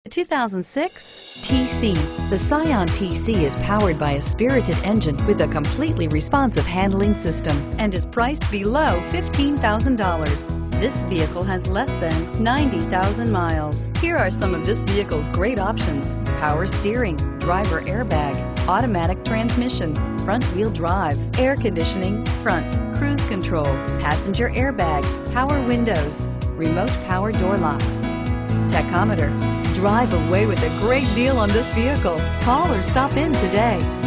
2006 TC. The Scion TC is powered by a spirited engine with a completely responsive handling system and is priced below $15,000. This vehicle has less than 90,000 miles. Here are some of this vehicle's great options: power steering, driver airbag, automatic transmission, front-wheel drive, air conditioning, front, cruise control, passenger airbag, power windows, remote power door locks, tachometer. Drive away with a great deal on this vehicle. Call or stop in today.